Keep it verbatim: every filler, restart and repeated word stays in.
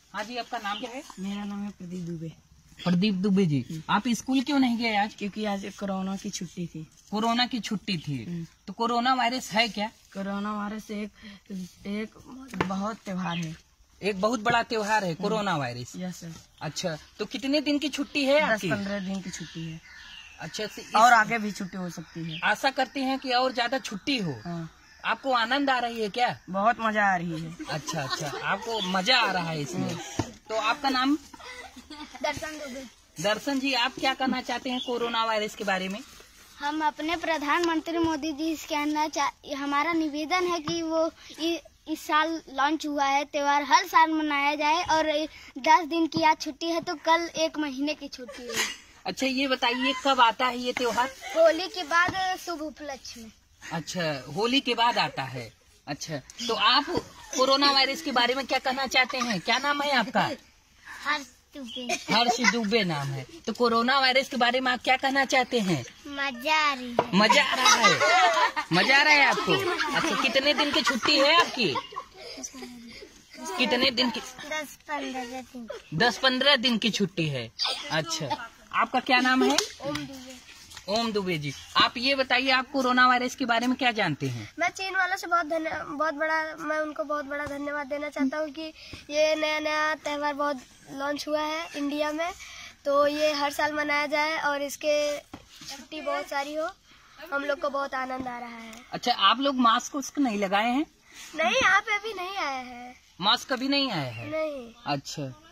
हाँ जी, आपका नाम क्या है? मेरा नाम है प्रदीप दुबे। प्रदीप दुबे जी, आप स्कूल क्यों नहीं गए आज? क्योंकि आज कोरोना की छुट्टी थी। कोरोना की छुट्टी थी, तो कोरोना वायरस है क्या? कोरोना वायरस एक एक बहुत त्योहार है, एक बहुत बड़ा त्योहार है कोरोना वायरस। Yes sir. अच्छा, तो कितने दिन की छुट्टी है दस आपकी? पंद्रह दिन की छुट्टी है। अच्छा, तो इस... और आगे भी छुट्टी हो सकती है। आशा करते हैं कि और ज्यादा छुट्टी हो। हाँ। आपको आनंद आ रही है क्या? बहुत मजा आ रही है। अच्छा अच्छा, आपको मजा आ रहा है इसमें। तो आपका नाम? दर्शन दुबे। दर्शन जी, आप क्या कहना चाहते हैं कोरोना वायरस के बारे में? हम अपने प्रधानमंत्री मोदी जी से कहना चाह हमारा निवेदन है कि वो इ, इस साल लॉन्च हुआ है त्योहार हर साल मनाया जाए, और दस दिन की आज छुट्टी है तो कल एक महीने की छुट्टी है। अच्छा, ये बताइए कब आता है ये त्योहार? होली के बाद शुभ उपलक्ष्य में। अच्छा, होली के बाद आता है। अच्छा, तो आप कोरोना वायरस के बारे में क्या कहना चाहते हैं? क्या नाम है आपका? हर्ष दुबे। हर्ष दुबे नाम है। तो कोरोना वायरस के बारे में आप क्या कहना चाहते हैं? मजा आ रही है। मजा आ रहा है, मजा आ रहा है आपको? अच्छा, कितने दिन की छुट्टी है आपकी? कितने दिन की? दस पंद्रह दिन। दस पंद्रह दिन की छुट्टी है। अच्छा, आपका क्या नाम है? ओम दुबे। ओम दुबे जी, आप ये बताइए आप कोरोना वायरस के बारे में क्या जानते हैं? मैं चीन वालों से बहुत धन्य बहुत बड़ा मैं उनको बहुत बड़ा धन्यवाद देना चाहता हूँ कि ये नया नया त्योहार बहुत लॉन्च हुआ है इंडिया में, तो ये हर साल मनाया जाए और इसके छुट्टी बहुत सारी हो। हम लोग को बहुत आनंद आ रहा है। अच्छा, आप लोग मास्क उसको नहीं लगाए हैं? नहीं, यहाँ पे अभी नहीं आया है। मास्क कभी नहीं आया है? नहीं। अच्छा।